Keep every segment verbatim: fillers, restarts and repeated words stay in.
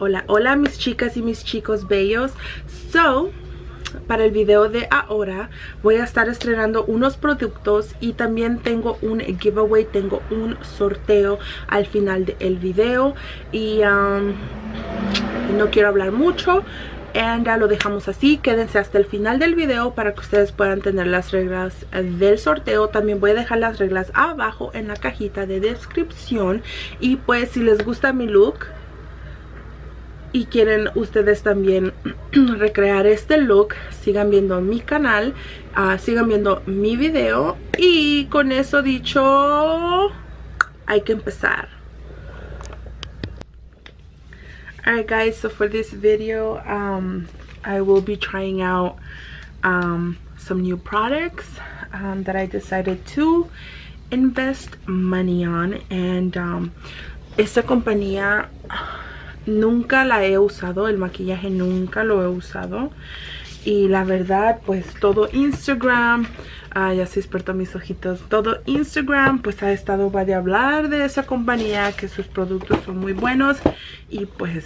Hola, hola mis chicas y mis chicos bellos. So, para el video de ahora voy a estar estrenando unos productos y también tengo un giveaway, tengo un sorteo al final del video y um, no quiero hablar mucho. Y ya lo dejamos así. Quédense hasta el final del video para que ustedes puedan tener las reglas del sorteo. También voy a dejar las reglas abajo en la cajita de descripción. Y pues si les gusta mi look y quieren ustedes también recrear este look, sigan viendo mi canal, uh, sigan viendo mi video. Y con eso dicho, hay que empezar. Alright guys, so for this video um, I will be trying out um, some new products um, that I decided to invest money on. And um, esta compañía nunca la he usado, el maquillaje nunca lo he usado. Y la verdad, pues todo Instagram, uh, ya se experto mis ojitos, todo Instagram pues ha estado va de hablar de esa compañía, que sus productos son muy buenos. Y pues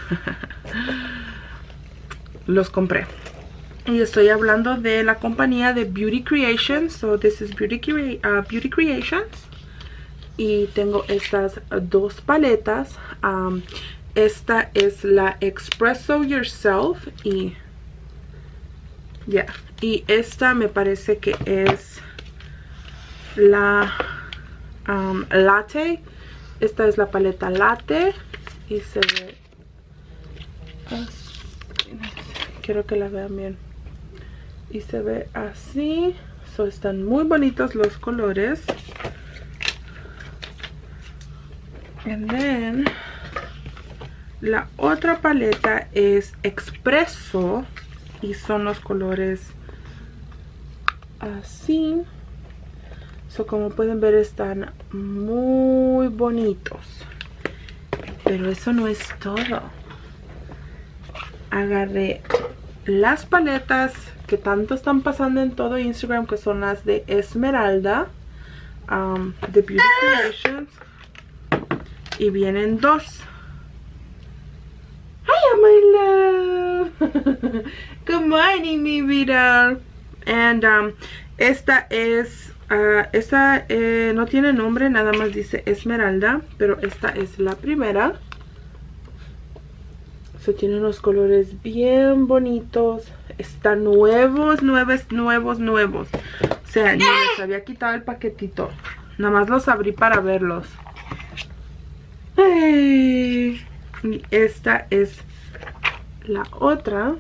los compré. Y estoy hablando de la compañía de Beauty Creations. So this is Beauty, uh, Beauty Creations. Y tengo estas dos paletas. Um, esta es la Espresso Yourself y ya, yeah. Y esta me parece que es la um, Latte. Esta es la paleta Latte y se ve así. Quiero que la vean bien. Y se ve así. So, están muy bonitos los colores. And then la otra paleta es Espresso y son los colores así. So, como pueden ver, están muy bonitos. Pero eso no es todo. Agarré las paletas que tanto están pasando en todo Instagram, que son las de Esmeralda, um, de Beauty Creations. Y vienen dos. Hi, my love. Good morning, mi vida. And um, esta es, uh, esta eh, no tiene nombre, nada más dice Esmeralda, pero esta es la primera. So, tiene unos colores bien bonitos. Están nuevos, nuevos, nuevos, nuevos. O sea, ni les había quitado el paquetito. Nada más los abrí para verlos. Hey. Y esta es la otra.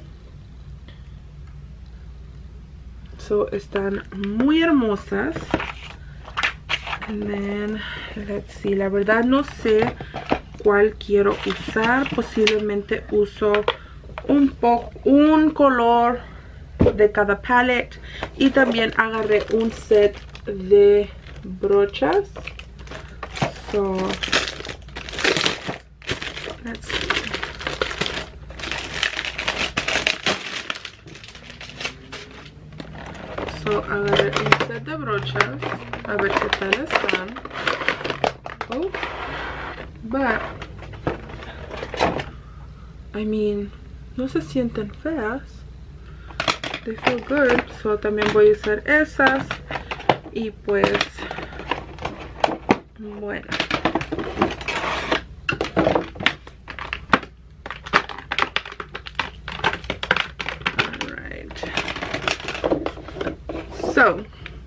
So, están muy hermosas. And then, let's see. La verdad no sé cuál quiero usar. Posiblemente uso un poco, un color de cada palette. Y también agarré un set de brochas. So, let's see. So, agarré un set de brochas. A ver qué tal están. Oh. But, I mean, no se sienten feas. They feel good. So, también voy a usar esas. Y pues, bueno. Alright. So,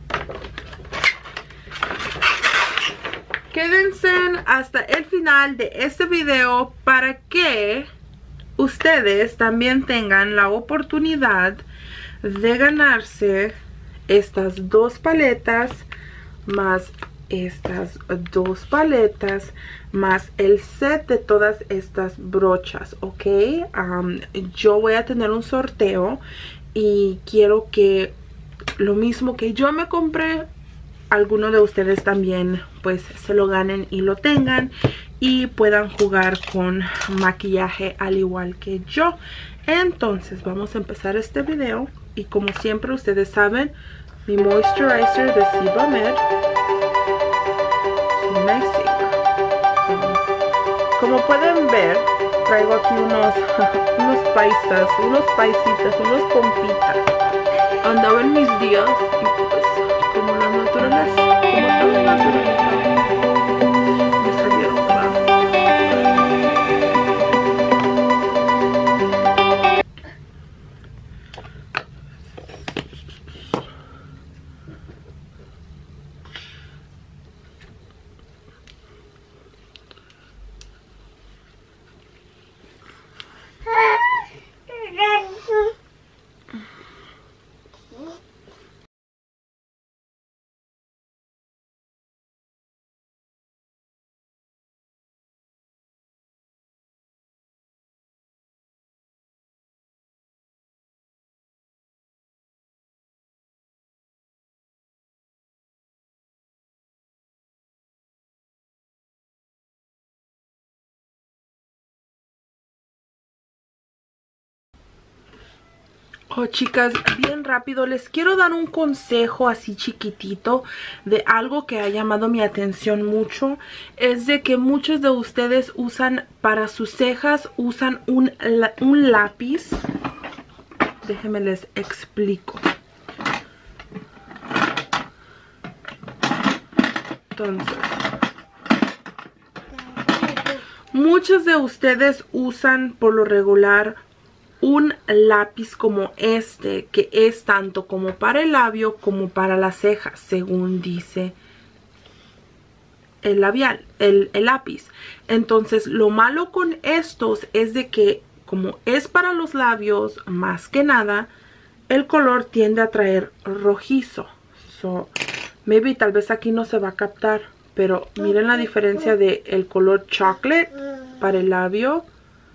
quédense hasta el final de este video para que ustedes también tengan la oportunidad de ganarse estas dos paletas, más estas dos paletas, más el set de todas estas brochas, ¿ok? Um, yo voy a tener un sorteo y quiero que lo mismo que yo me compré, alguno de ustedes también pues se lo ganen y lo tengan y puedan jugar con maquillaje al igual que yo. Entonces vamos a empezar este video y como siempre ustedes saben, mi moisturizer de Sebamed. Como pueden ver, traigo aquí unos, unos paisas, unos paisitas, unos compitas. Andaba en mis días y pues como la naturaleza, como toda la naturaleza, me salieron mal. Oh, chicas, bien rápido, les quiero dar un consejo así chiquitito de algo que ha llamado mi atención mucho. Es de que muchos de ustedes usan para sus cejas, usan un, un lápiz. Déjenme les explico. Entonces, muchos de ustedes usan por lo regular un lápiz como este, que es tanto como para el labio como para la ceja, según dice el labial, el, el lápiz. Entonces, lo malo con estos es de que, como es para los labios, más que nada, el color tiende a traer rojizo. So, maybe tal vez aquí no se va a captar, pero miren la diferencia de el color chocolate para el labio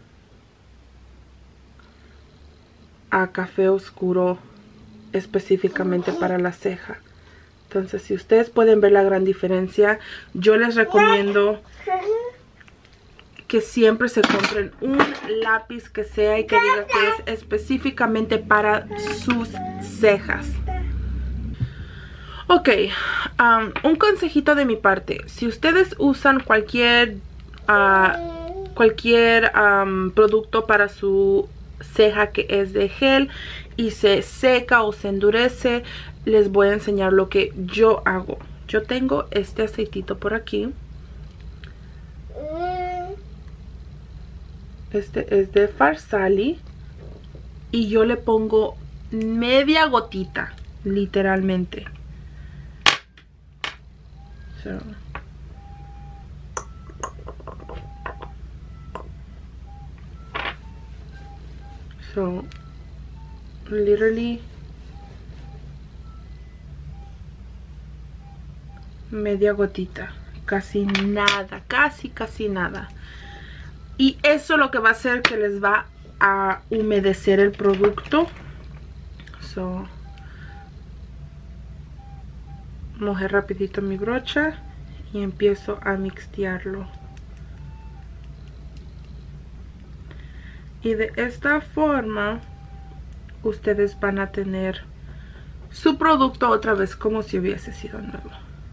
a café oscuro específicamente para la ceja. Entonces, si ustedes pueden ver la gran diferencia, yo les recomiendo que siempre se compren un lápiz que sea y que diga que es específicamente para sus cejas. Ok, um, un consejito de mi parte. Si ustedes usan cualquier uh, cualquier um, producto para su ceja que es de gel y se seca o se endurece, les voy a enseñar lo que yo hago. Yo tengo este aceitito por aquí. Este es de Farsali y yo le pongo media gotita, literalmente. So. So, literally media gotita, casi nada, casi casi nada. Y eso lo que va a hacer que les va a humedecer el producto. So, mojé rapidito mi brocha y empiezo a mixtearlo. Y de esta forma ustedes van a tener su producto otra vez como si hubiese sido nuevo.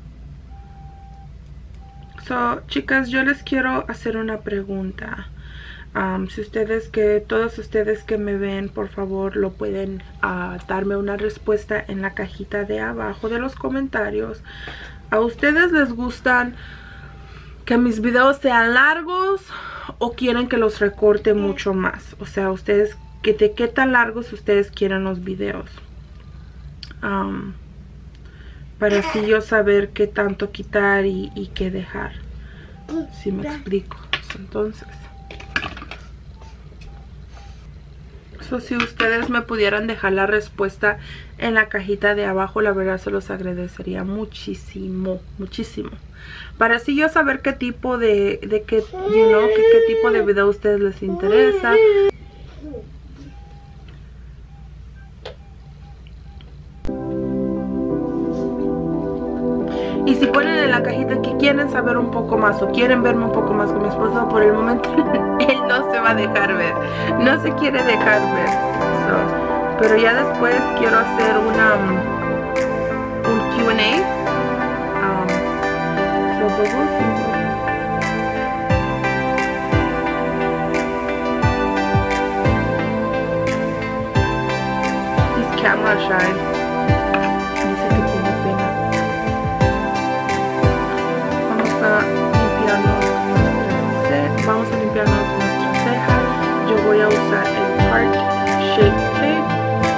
So, chicas, yo les quiero hacer una pregunta. Um, si ustedes que, todos ustedes que me ven, por favor, lo pueden uh, darme una respuesta en la cajita de abajo de los comentarios. ¿A ustedes les gustan que mis videos sean largos o quieren que los recorte mucho más? O sea, ustedes, que de qué tan largos ustedes quieren los videos. Um, para así yo saber qué tanto quitar y, y qué dejar. Si me explico. Entonces, so, si ustedes me pudieran dejar la respuesta en la cajita de abajo, la verdad se los agradecería muchísimo, muchísimo. Para así yo saber qué tipo de, de qué, you know, qué, qué tipo de video a ustedes les interesa. Y si ponen en la cajita que quieren saber un poco más o quieren verme un poco más con mi esposo, por el momento él no se va a dejar ver, no se quiere dejar ver. So, pero ya después quiero hacer una un Q and A. Um, so, camera shy. Dice que tiene pena. Vamos a limpiarnos nuestra ce- Vamos a limpiarnos nuestra ceja. Yo voy a usar el Tarte Shape Tape.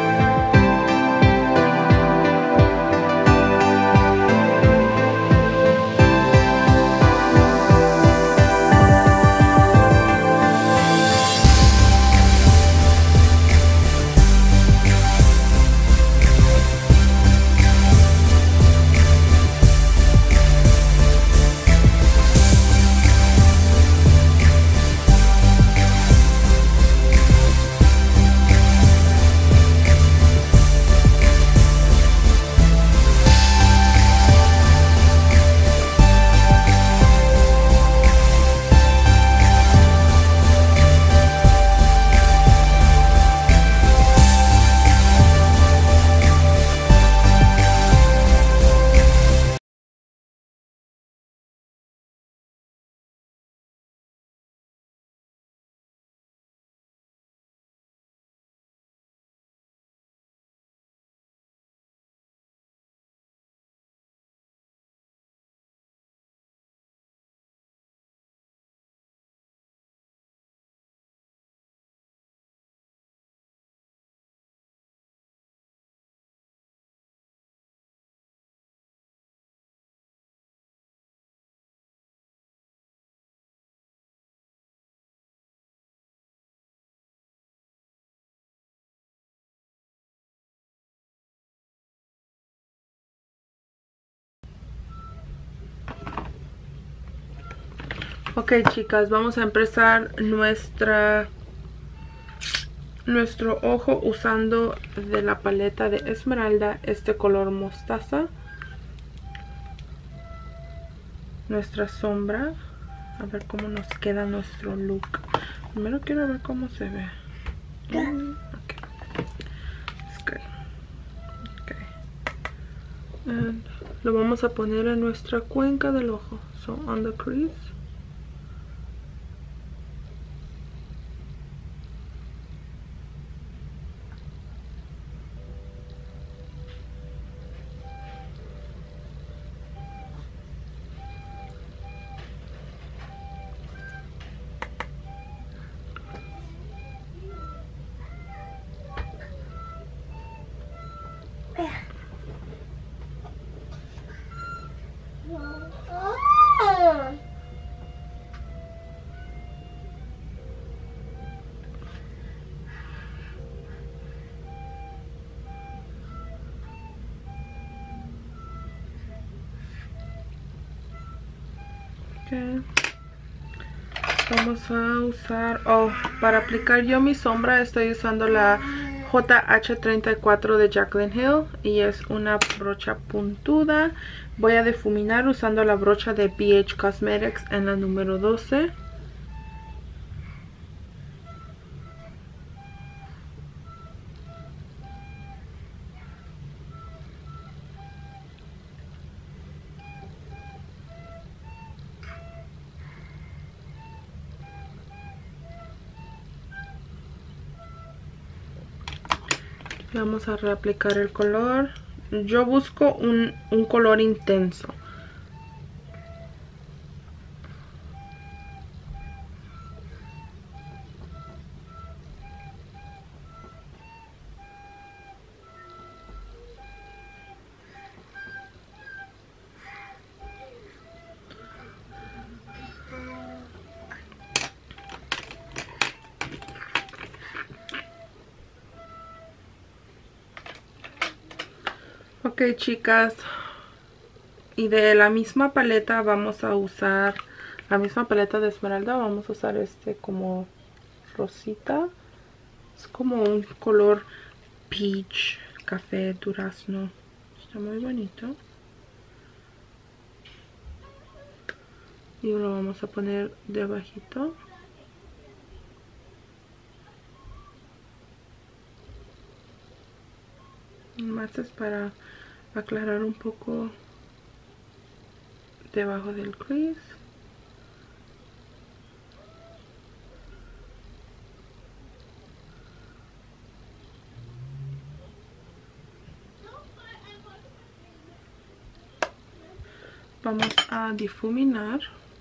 Ok, chicas, vamos a empezar nuestra nuestro ojo usando de la paleta de Esmeralda este color mostaza. Nuestra sombra. A ver cómo nos queda nuestro look. Primero quiero ver cómo se ve. Mm, ok. It's good. Okay. And lo vamos a poner en nuestra cuenca del ojo. So on the crease. Okay. Vamos a usar, oh, para aplicar yo mi sombra estoy usando la J H treinta y cuatro de Jaclyn Hill y es una brocha puntuda. Voy a difuminar usando la brocha de B H Cosmetics en la número doce. Vamos a reaplicar el color. Yo busco un, un color intenso. Ok, chicas, y de la misma paleta vamos a usar, la misma paleta de Esmeralda, vamos a usar este como rosita. Es como un color peach, café, durazno. Está muy bonito. Y lo vamos a poner debajito. Más es para aclarar un poco debajo del crease. vamos a difuminar.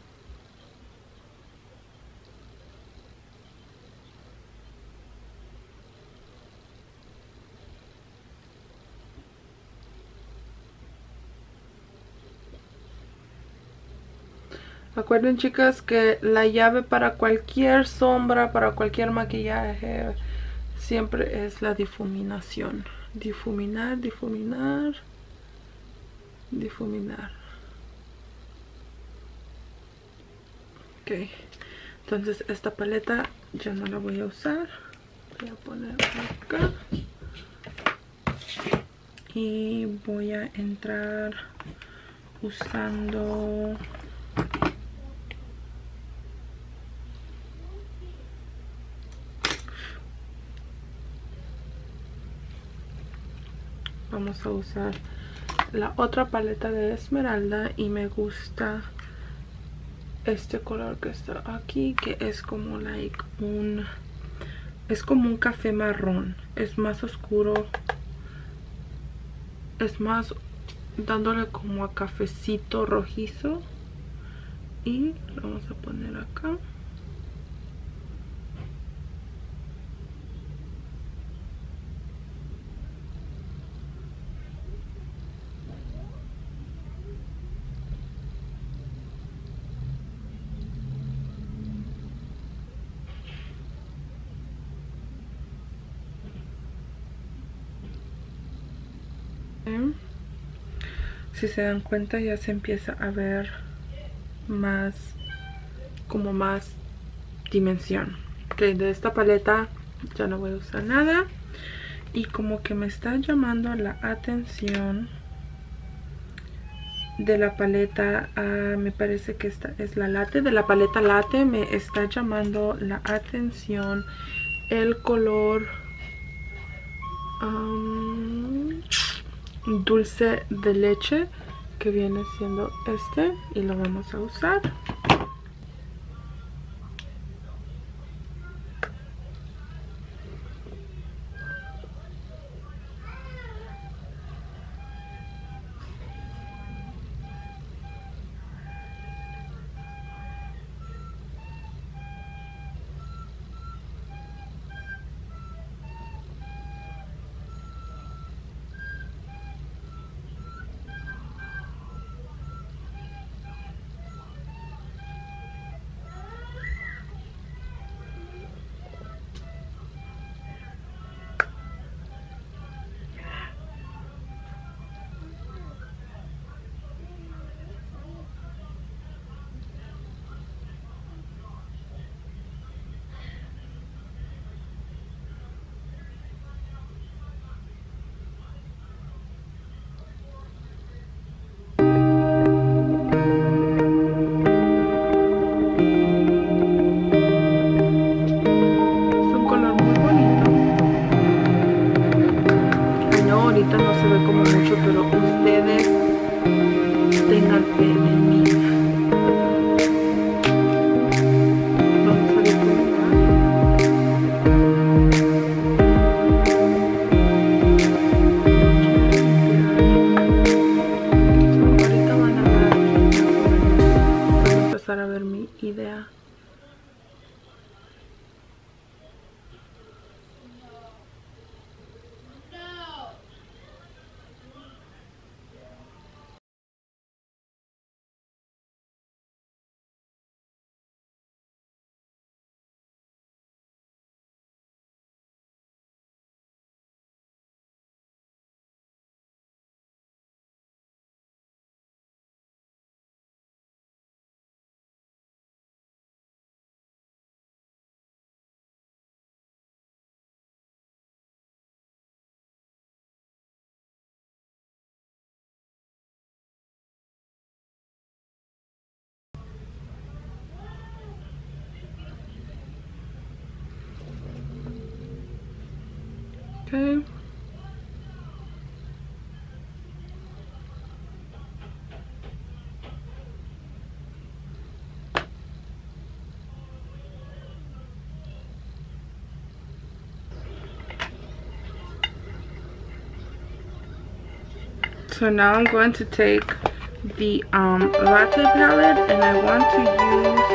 Recuerden, chicas, que la llave para cualquier sombra, para cualquier maquillaje, siempre es la difuminación. Difuminar, difuminar, difuminar. Ok, entonces esta paleta ya no la voy a usar. Voy a poner acá. Y voy a entrar usando... Vamos a usar la otra paleta de esmeralda y me gusta este color que está aquí, que es como like un es como un café marrón, es más oscuro, es más dándole como a cafecito rojizo, y lo vamos a poner acá. Si se dan cuenta, ya se empieza a ver más, como más dimensión. Ok, de esta paleta ya no voy a usar nada. Y como que me está llamando la atención de la paleta, uh, me parece que esta es la latte, de la paleta latte me está llamando la atención el color um, dulce de leche, que viene siendo este, y lo vamos a usar. A ver mi idea. Okay. So now I'm going to take the um, latte palette, and I want to use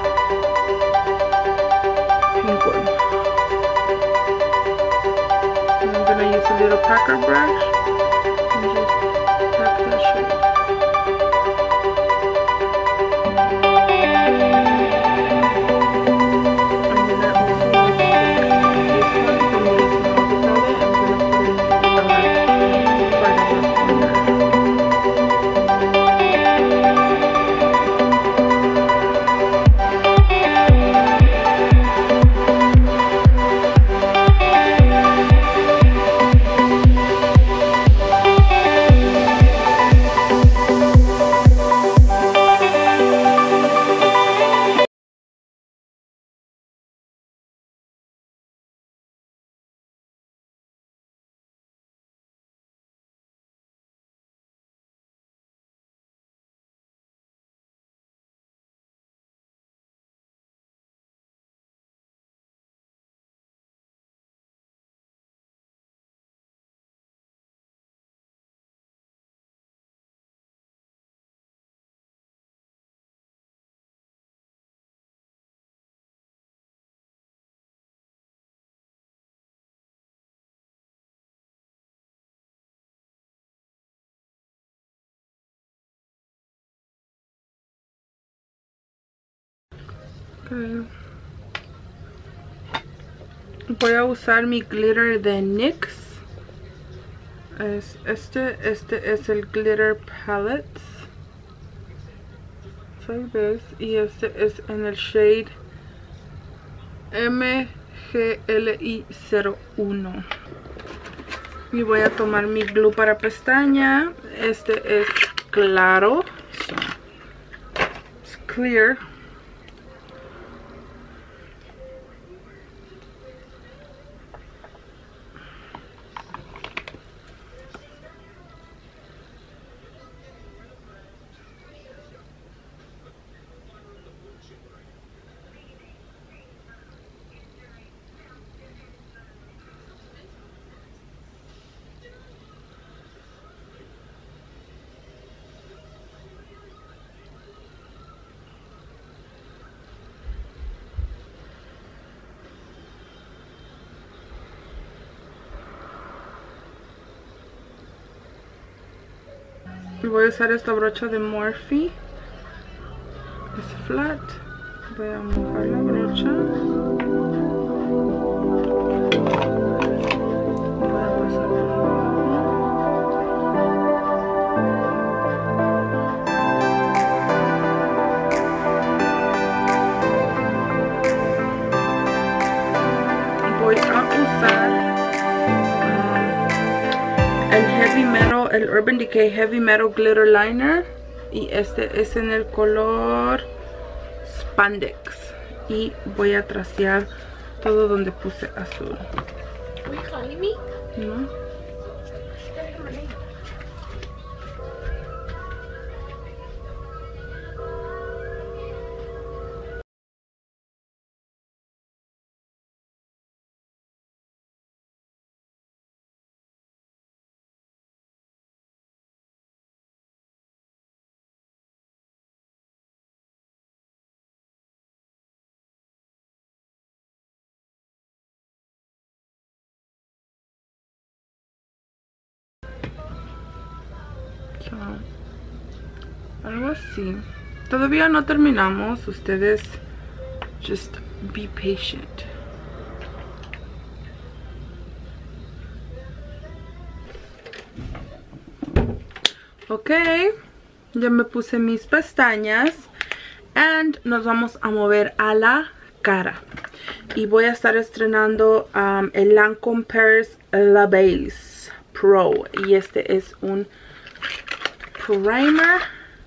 pink one. And I'm gonna use a little packer brush and just pack that shade. Okay. Voy a usar mi glitter de N Y X. Es este, este es el glitter palette. Tal vez. Y este es en el shade M G L I cero uno. Y voy a tomar mi glue para pestaña. Este es claro. So, it's clear. Voy a usar esta brocha de Morphe. Es flat. Voy a mojar la brocha. Voy a pasar por abajo. Voy a usar um, el Heavy Metal, el Urban Decay Heavy Metal Glitter Liner, y este es en el color Spandex, y voy a tracear todo donde puse azul. Are you calling me? ¿No? So, algo así. Todavía no terminamos. Ustedes just be patient. Ok, ya me puse mis pestañas and nos vamos a mover a la cara. Y voy a estar estrenando um, el Lancome Paris La Base Pro, y este es un primer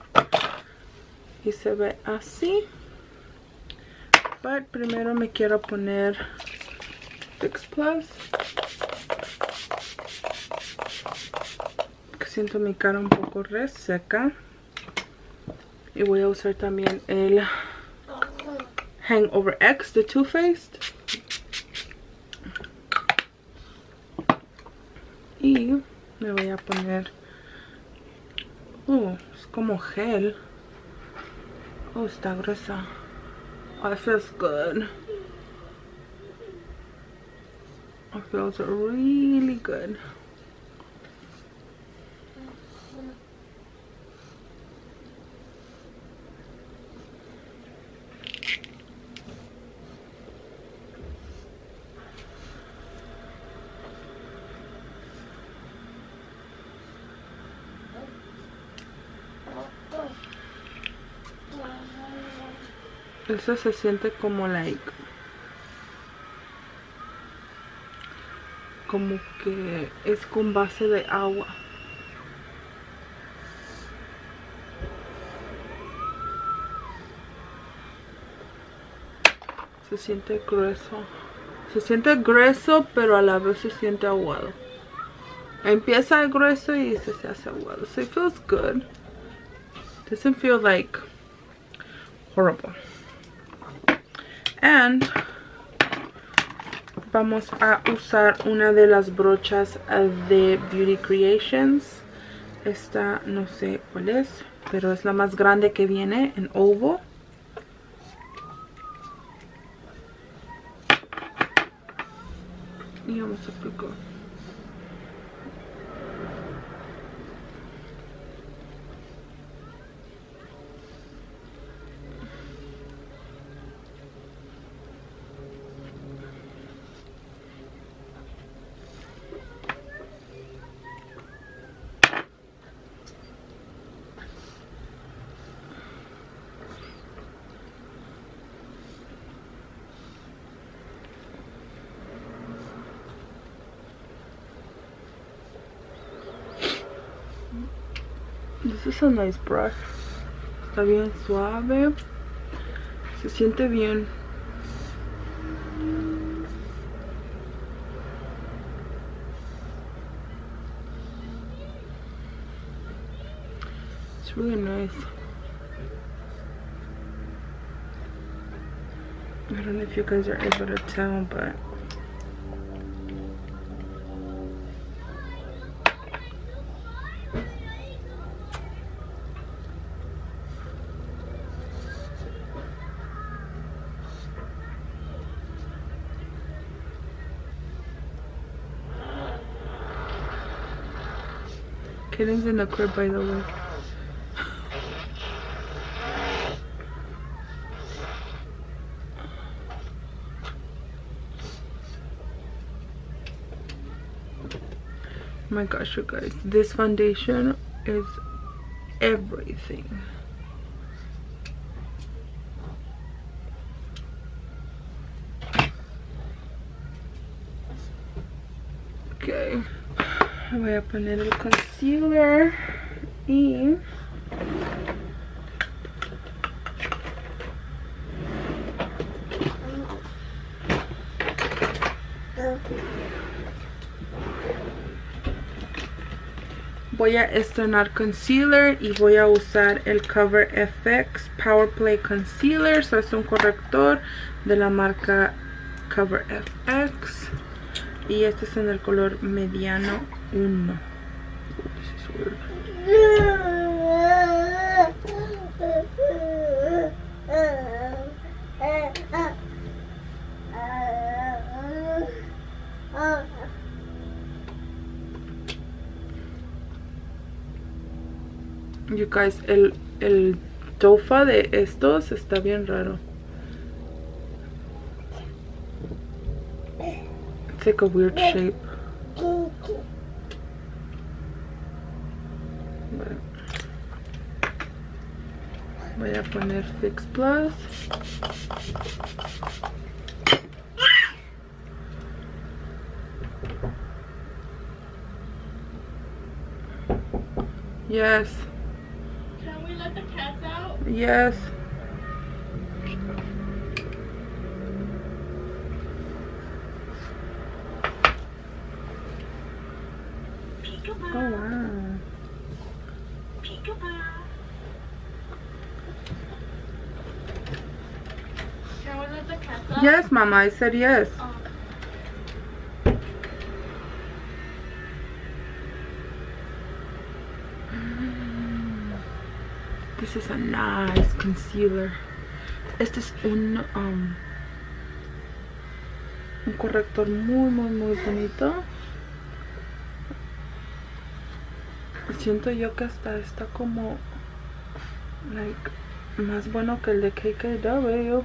y se ve así. Pero primero me quiero poner Fix Plus, que siento mi cara un poco reseca. Y voy a usar también el Hangover X de Too Faced. Y me voy a poner... Uh, es como gel. Oh, está gruesa. Oh, it feels good. It feels really good. Eso se siente como like como que es con base de agua. Se siente grueso. Se siente grueso, pero a la vez se siente aguado. Empieza grueso y se, se hace aguado. So it feels good. Doesn't feel like horrible. And vamos a usar una de las brochas de Beauty Creations. Esta no sé cuál es, pero es la más grande que viene en oval. Y vamos a aplicar. This is a nice brush. Está bien suave. Se siente bien. It's really nice. I don't know if you guys are able to tell, but Kitten's in the crib, by the way. Oh my gosh, you guys, this foundation is everything. Okay, voy a poner el concealer y voy a estrenar concealer y voy a usar el Cover F X Power Play Concealer. So es un corrector de la marca Cover F X y este es en el color mediano uno. You guys, el, el tofa de estos está bien raro. It's like a weird shape. But voy a poner Fix Plus. Yes. Can we let the cats out? Yes. Peekaboo. Oh wow. Peekaboo. Can we let the cats out? Yes, Mama, I said yes. Oh. This is a nice concealer. Este es un, um, un corrector muy, muy, muy bonito. Siento yo que hasta está como like más bueno que el de K K W.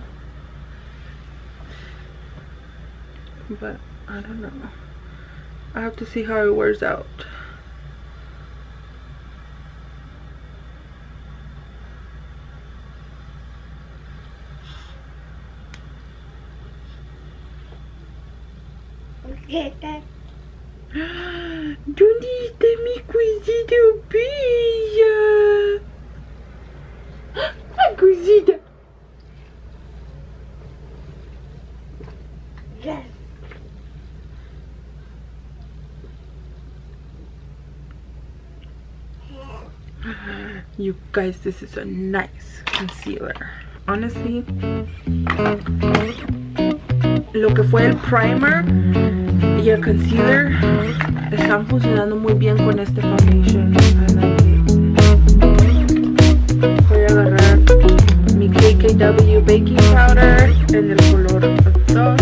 But I don't know. I have to see how it wears out. ¿Dónde está mi cosita bella? ¡Ah, cosita! You guys, this is a nice concealer. Honestly, lo que fue el primer y el concealer están funcionando muy bien con este foundation. I like it. Voy a agarrar mi K K W baking powder en el color dos.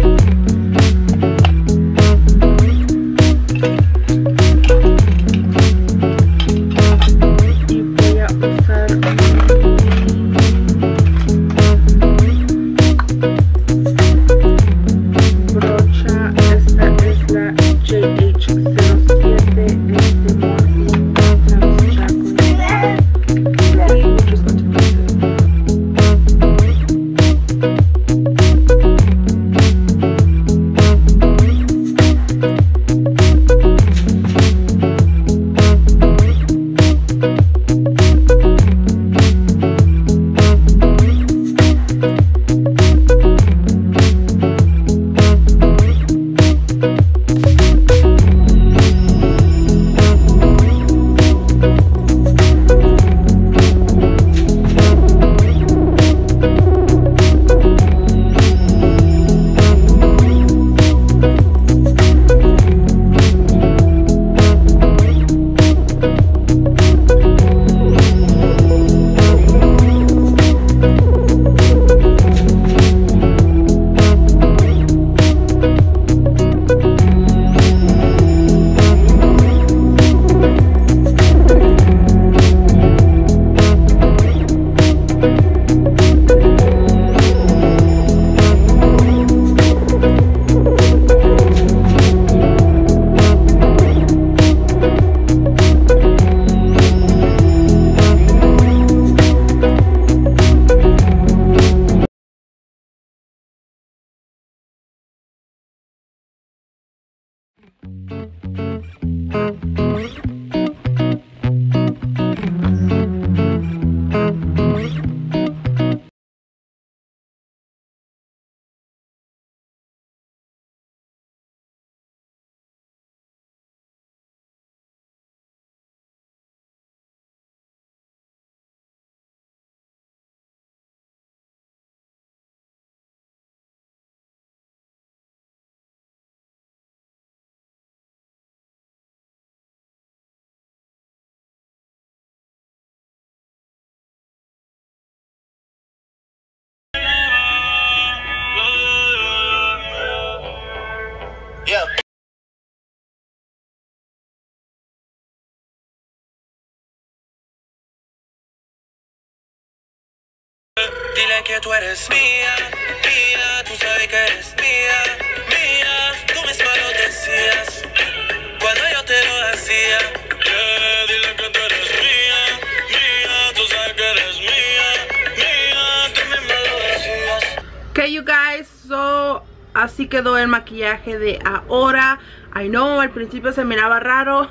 Dile que tú eres mía, mía, tú sabes que eres mía, mía, tú misma lo decías cuando yo te lo hacía. Yeah, dile que tú eres mía, mía, tú sabes que eres mía, mía, tú misma lo decías. Okay, you guys, so así quedó el maquillaje de ahora. I know, al principio se miraba raro,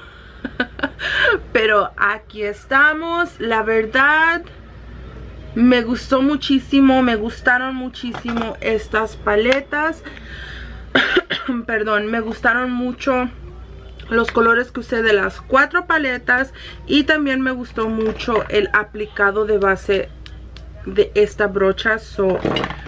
pero aquí estamos. La verdad, me gustó muchísimo, me gustaron muchísimo estas paletas. Perdón, me gustaron mucho los colores que usé de las cuatro paletas. Y también me gustó mucho el aplicado de base de esta brocha. So,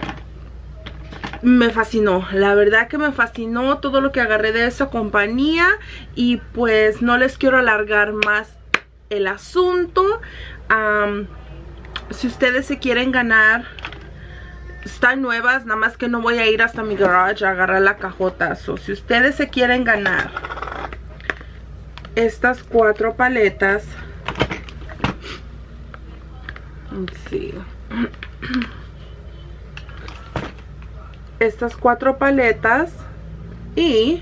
me fascinó, la verdad que me fascinó todo lo que agarré de esa compañía. Y pues no les quiero alargar más el asunto. um, si ustedes se quieren ganar, están nuevas, nada más que no voy a ir hasta mi garage a agarrar la cajota. So, si ustedes se quieren ganar estas cuatro paletas, sí, estas cuatro paletas y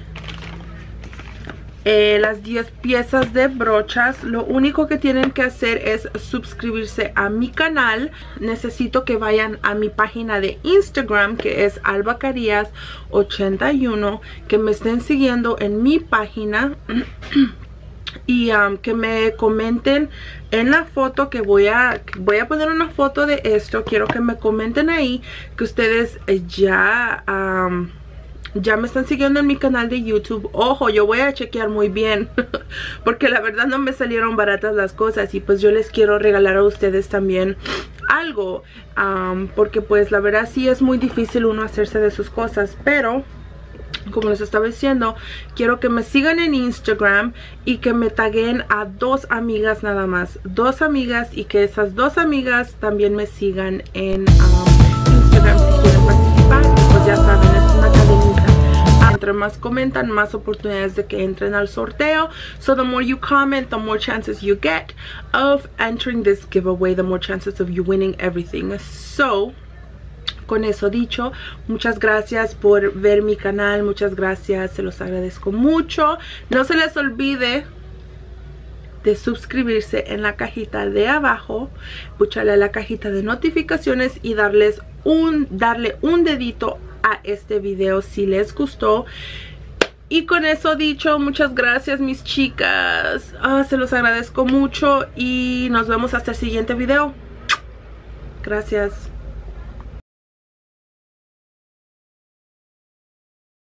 eh, las diez piezas de brochas, lo único que tienen que hacer es suscribirse a mi canal. Necesito que vayan a mi página de Instagram, que es albacarías ochenta y uno, que me estén siguiendo en mi página y um, que me comenten en la foto que voy a voy a poner una foto de esto. Quiero que me comenten ahí que ustedes ya um, ya me están siguiendo en mi canal de YouTube. Ojo, yo voy a chequear muy bien porque la verdad no me salieron baratas las cosas y pues yo les quiero regalar a ustedes también algo, um, porque pues la verdad sí es muy difícil uno hacerse de sus cosas, pero como les estaba diciendo, quiero que me sigan en Instagram y que me taguen a dos amigas nada más. Dos amigas, y que esas dos amigas también me sigan en um, Instagram si quieren participar. Pues ya saben, es una cadenita. Entre más comentan, más oportunidades de que entren al sorteo. So the more you comment, the more chances you get of entering this giveaway, the more chances of you winning everything. So con eso dicho, muchas gracias por ver mi canal, muchas gracias, se los agradezco mucho. No se les olvide de suscribirse en la cajita de abajo, pucharle a la cajita de notificaciones y darles un, darle un dedito a este video si les gustó. Y con eso dicho, muchas gracias mis chicas, ah, se los agradezco mucho y nos vemos hasta el siguiente video. Gracias.